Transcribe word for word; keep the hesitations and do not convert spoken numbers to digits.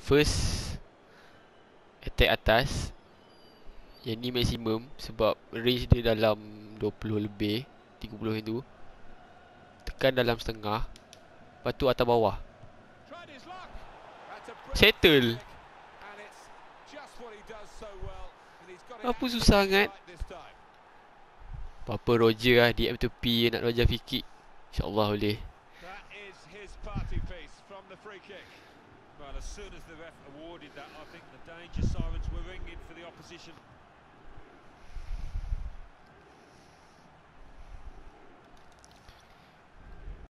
first attack atas. Yang ni maksimum sebab range dia dalam dua puluh lebih, tiga puluh macam tu. Tekan dalam setengah, lepas tu atas bawah. Settle. Apa susah sangat. Apa Roger lah, D M tepi nak Roger free kick. InsyaAllah boleh. Well, as soon as the ref awarded that, I think the danger sirens were ringing for the opposition.